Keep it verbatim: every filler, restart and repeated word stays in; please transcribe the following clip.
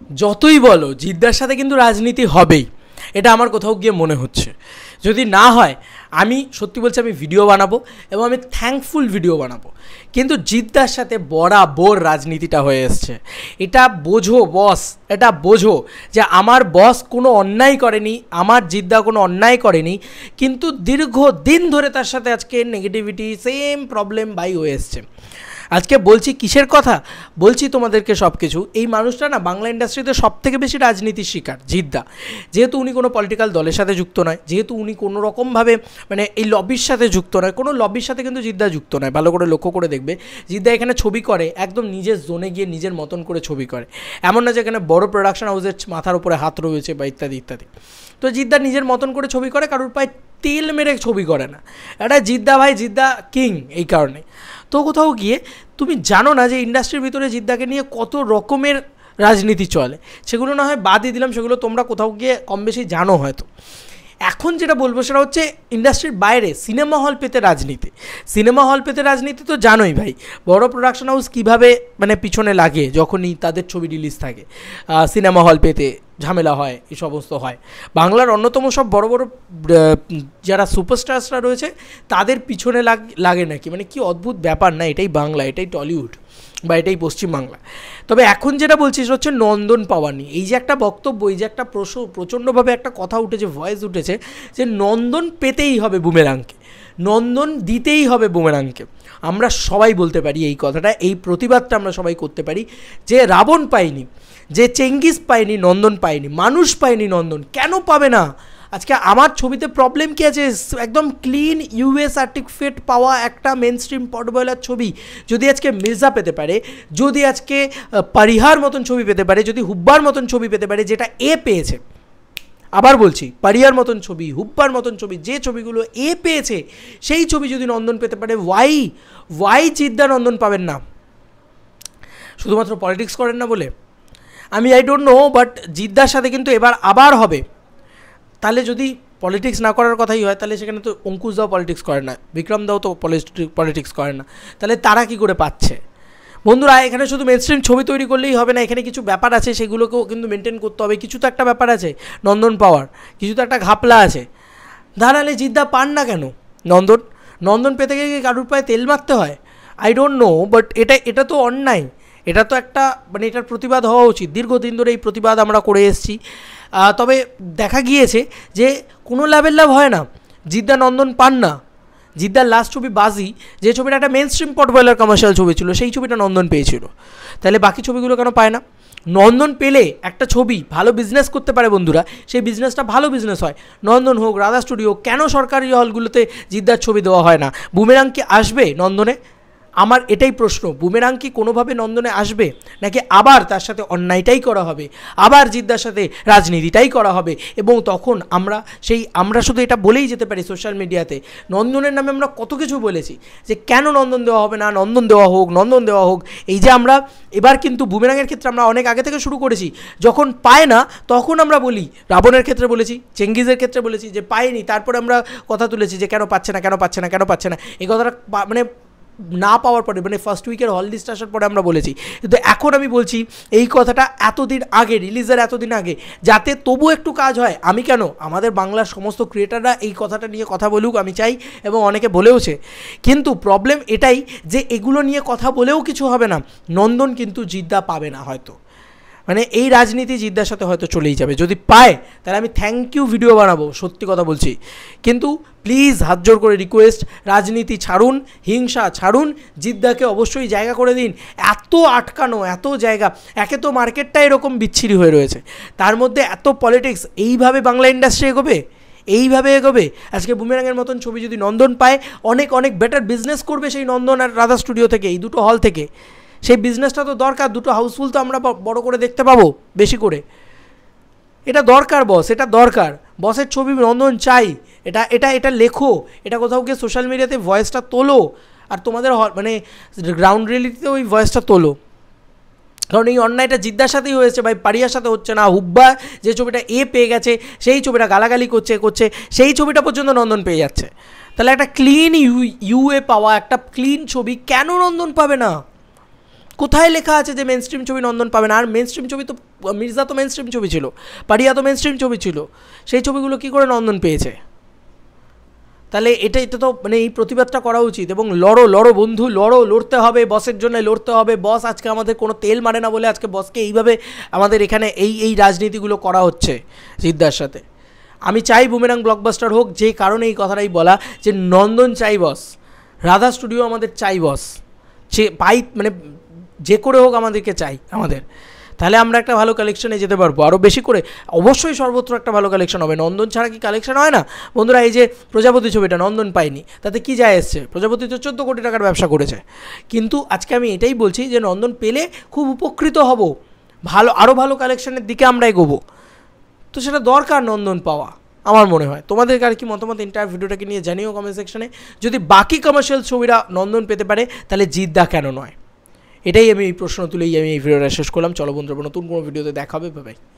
যতই বলো জিদ্দার সাথে কিন্তু রাজনীতি হবেই, এটা আমার কোথাও গিয়ে মনে হচ্ছে। যদি না হয় আমি সত্যি বলছি আমি ভিডিও বানাবো এবং আমি থ্যাঙ্কফুল ভিডিও বানাবো, কিন্তু জিদ্দার সাথে বরাবর রাজনীতিটা হয়ে এসছে। এটা বোঝো বস, এটা বোঝো যে আমার বস কোনো অন্যায় করেনি, আমার জিদ্দা কোনো অন্যায় করেনি, কিন্তু দীর্ঘ দিন ধরে তার সাথে আজকে নেগেটিভিটি সেম প্রবলেম বাই হয়ে এসছে। আজকে বলছি কিসের কথা, বলছি তোমাদেরকে সব কিছু। এই মানুষটা না বাংলা ইন্ডাস্ট্রিতে সব থেকে বেশি রাজনীতির শিকার জিদ্দা, যেহেতু উনি কোনো পলিটিক্যাল দলের সাথে যুক্ত নয়, যেহেতু উনি কোনো রকমভাবে মানে এই লবির সাথে যুক্ত নয়, কোনো লবির সাথে কিন্তু জিদ্দা যুক্ত নয়। ভালো করে লক্ষ্য করে দেখবে, জিদ্দা এখানে ছবি করে একদম নিজের জোনে গিয়ে নিজের মতন করে ছবি করে, এমন না যে এখানে বড় প্রোডাকশন হাউসের মাথার উপরে হাত রয়েছে বা ইত্যাদি ইত্যাদি। তো জিদ্দা নিজের মতন করে ছবি করে, কারোর পায়ে তেল মেরে ছবি করে না। এটা জিদ্দা ভাই, জিদ্দা কিং এই কারণে। তো কোথাও গিয়ে তুমি জানো না যে ইন্ডাস্ট্রির ভিতরে জিদ্দাকে নিয়ে কত রকমের রাজনীতি চলে, সেগুলো না হয় বাদই দিলাম, সেগুলো তোমরা কোথাও গিয়ে কম বেশি জানো হয়তো। এখন যেটা বলবো সেটা হচ্ছে ইন্ডাস্ট্রির বাইরে সিনেমা হল পেতে রাজনীতি। সিনেমা হল পেতে রাজনীতি তো জানোই ভাই, বড় প্রোডাকশন হাউস কীভাবে মানে পিছনে লাগে যখনই তাদের ছবি রিলিজ থাকে, সিনেমা হল পেতে ঝামেলা হয়, এই সমস্ত হয়। বাংলার অন্যতম সব বড় বড় যারা সুপারস্টারসরা রয়েছে তাদের পিছনে লাগে নাকি, মানে কি অদ্ভুত ব্যাপার না, এটাই বাংলা, এটাই টলিউড বা এটাই পশ্চিমবাংলা। তবে এখন যেটা বলছি সেটা হচ্ছে নন্দন পাওয়া নিয়ে। এই যে একটা বক্তব্য, এই যে একটা প্রশ্ন, প্রচণ্ডভাবে একটা কথা উঠেছে, ভয়েস উঠেছে যে নন্দন পেতেই হবে বুমেরাংকে, নন্দন দিতেই হবে বুমেরাংকে। আমরা সবাই বলতে পারি এই কথাটা, এই প্রতিবাদটা আমরা সবাই করতে পারি যে রাবণ পায়নি, যে চেঙ্গিস পায়নি, নন্দন পায়নি, মানুষ পায়নি, নন্দন কেন পাবে না? আজকে আমার ছবিতে প্রবলেম কী আছে? একদম ক্লিন ইউএ সার্টিফিকেট পাওয়া একটা মেন স্ট্রিম পটবয়লার ছবি যদি আজকে মির্জা পেতে পারে, যদি আজকে পারিহার মতন ছবি পেতে পারে, যদি হুব্বার মতন ছবি পেতে পারে যেটা এ পেয়েছে, আবার বলছি পারিহার মতন ছবি, হুব্বার মতন ছবি, যে ছবিগুলো এ পেয়েছে সেই ছবি যদি নন্দন পেতে পারে, ওয়াই ওয়াই জিদ্দা নন্দন পাবেন না? শুধুমাত্র পলিটিক্স করেন না বলে? আমি আই ডোন্ট নো, বাট জিদ্দার সাথে কিন্তু এবার আবার হবে। তাহলে যদি পলিটিক্স না করার কথাই হয় তাহলে সেখানে তো অঙ্কুশ দাও পলিটিক্স করে না, বিক্রম দাও তো পলিটিক্স করে না, তাহলে তারা কি করে পাচ্ছে? বন্ধুরা, এখানে শুধু মেনস্ট্রিম ছবি তৈরি করলেই হবে না, এখানে কিছু ব্যাপার আছে, সেগুলোকেও কিন্তু মেনটেন করতে হবে। কিছু তো একটা ব্যাপার আছে নন্দন পাওয়ার, কিছু তো একটা ঘাপলা আছে। দাঁড়ালে জিদ্দা পান না কেন নন্দন? নন্দন পেতে গিয়ে কারুর পায়ে তেল মারতে হয়? আই ডোন্ট নো, বাট এটা এটা তো অন্যায়, এটা তো একটা মানে এটার প্রতিবাদ হওয়া উচিত। দীর্ঘদিন ধরে এই প্রতিবাদ আমরা করে এসেছি, তবে দেখা গিয়েছে যে কোনো লাভের লাভ হয় না, জিদ্দা নন্দন পান না। জিদ্দার লাস্ট ছবি বাজি, যে ছবিটা একটা মেন স্ট্রিম পটবয়লার কমার্শিয়াল ছবি ছিল, সেই ছবিটা নন্দন পেয়েছিল, তাহলে বাকি ছবিগুলো কেন পায় না? নন্দন পেলে একটা ছবি ভালো বিজনেস করতে পারে বন্ধুরা, সেই বিজনেসটা ভালো বিজনেস হয়। নন্দন হোক, রাধা স্টুডিও, কেন সরকারি হলগুলোতে জিদ্দার ছবি দেওয়া হয় না? বুমেরাং কি আসবে নন্দনে? আমার এটাই প্রশ্ন, বুমেরাং কি কোনোভাবে নন্দনে আসবে, নাকি আবার তার সাথে অন্যায়টাই করা হবে, আবার জিদ্দার সাথে রাজনীতিটাই করা হবে? এবং তখন আমরা সেই আমরা শুধু এটা বলেই যেতে পারি সোশ্যাল মিডিয়াতে, নন্দনের নামে আমরা কত কিছু বলেছি যে কেন নন্দন দেওয়া হবে না, নন্দন দেওয়া হোক, নন্দন দেওয়া হোক। এই যে আমরা এবার কিন্তু বুমেরাংয়ের ক্ষেত্রে আমরা অনেক আগে থেকে শুরু করেছি, যখন পায় না তখন আমরা বলি, রাবণের ক্ষেত্রে বলেছি, চেঙ্গিজের ক্ষেত্রে বলেছি যে পায়নি, তারপরে আমরা কথা তুলেছি যে কেন পাচ্ছে না, কেন পাচ্ছে না, কেন পাচ্ছে না। এই কথাটা মানে না পাওয়ার পরে, মানে ফার্স্ট উইকের হল লিস্ট আসার পরে আমরা বলেছি, কিন্তু এখন আমি বলছি এই কথাটা এতদিন আগে, রিলিজের এতদিন আগে, যাতে তবু একটু কাজ হয়। আমি কেন, আমাদের বাংলার সমস্ত ক্রিয়েটাররা এই কথাটা নিয়ে কথা বলুক, আমি চাই, এবং অনেকে বলেওছে। কিন্তু প্রবলেম এটাই যে এগুলো নিয়ে কথা বলেও কিছু হবে না। নন্দন কিন্তু জিদ্দা পাবে না হয়তো, মানে এই রাজনীতি জিদ্দার সাথে হয়তো চলেই যাবে। যদি পায় তাহলে আমি থ্যাংক ইউ ভিডিও বানাবো, সত্যি কথা বলছি। কিন্তু প্লিজ হাত জোর করে রিকোয়েস্ট, রাজনীতি ছাড়ুন, হিংসা ছাড়ুন, জিদ্দাকে অবশ্যই জায়গা করে দিন। এত আটকানো, এত জায়গা, একে তো মার্কেটটা এরকম বিচ্ছিরি হয়ে রয়েছে, তার মধ্যে এত পলিটিক্স, এইভাবে বাংলা ইন্ডাস্ট্রি এগোবে? এইভাবে এগোবে? আজকে বুমেরাংয়ের মতন ছবি যদি নন্দন পায়, অনেক অনেক বেটার বিজনেস করবে সেই নন্দন আর রাধা স্টুডিও থেকে, এই দুটো হল থেকে। সেই বিজনেসটা তো দরকার, দুটো হাউসফুল তো আমরা বড় করে দেখতে পাবো বেশি করে, এটা দরকার বস, এটা দরকার। বসের ছবি নন্দন চাই, এটা এটা এটা লেখো, এটা কোথাও গিয়ে সোশ্যাল মিডিয়াতে ভয়েসটা তোলো, আর তোমাদের মানে গ্রাউন্ড রিয়েলিটিতে ওই ভয়েসটা তোলো। কারণ এই অন্যায়টা জিদ্দার সাথেই হয়েছে ভাই, পারিয়ার সাথে হচ্ছে না। হুব্বা যে ছবিটা এ পেয়ে গেছে, সেই ছবিটা গালাগালি করছে করছে সেই ছবিটা পর্যন্ত নন্দন পেয়ে যাচ্ছে। তাহলে একটা ক্লিন ইউ ইউএ পাওয়া একটা ক্লিন ছবি কেন নন্দন পাবে না? কোথায় লেখা আছে যে মেন স্ট্রিম ছবি নন্দন পাবে না? আর মেন স্ট্রিম ছবি তো মির্জা তো মেন স্ট্রিম ছবি ছিল, পারিয়া তো মেন স্ট্রিম ছবি ছিল, সেই ছবিগুলো কী করে নন্দন পেয়েছে? তাহলে এটাই তো মানে এই প্রতিবাদটা করা উচিত। এবং লড়ো লড়ো বন্ধু, লড়ো, লড়তে হবে, বসের জন্য লড়তে হবে। বস আজকে আমাদের কোনো তেল মারে না বলে আজকে বসকে এইভাবে আমাদের এখানে এই এই রাজনীতিগুলো করা হচ্ছে জিদ্দার সাথে। আমি চাই বুমেরাং ব্লকবাস্টার হোক, যে কারণে এই কথাটাই বলা যে নন্দন চাই বস, রাধা স্টুডিও আমাদের চাই বস, যে পাই মানে যে করে হোক আমাদেরকে চাই আমাদের, তাহলে আমরা একটা ভালো কালেকশনে যেতে পারবো আরও বেশি করে। অবশ্যই সর্বত্র একটা ভালো কালেকশন হবে, নন্দন ছাড়া কি কালেকশন হয় না বন্ধুরা? এই যে প্রজাপতি ছবিটা নন্দন পায়নি, তাতে কি যায় এসছে? প্রজাপতি তো চোদ্দো কোটি টাকার ব্যবসা করেছে। কিন্তু আজকে আমি এটাই বলছি যে নন্দন পেলে খুব উপকৃত হব, ভালো আরও ভালো কালেকশনের দিকে আমরা এগোবো। তো সেটা দরকার নন্দন পাওয়া আমার মনে হয়। তোমাদের আর কি মতামত এন্টায়ার ভিডিওটাকে নিয়ে জানিও কমেন্ট সেকশনে। যদি বাকি কমার্শিয়াল ছবিরা নন্দন পেতে পারে তাহলে জিদ্দা কেন নয়? এটাই আমি এই প্রশ্ন তুলেই আমি এই ভিডিওটা শেষ করলাম। চলো বন্ধুরা, নতুন কোনো ভিডিওতে দেখা হবে, বাই বাই।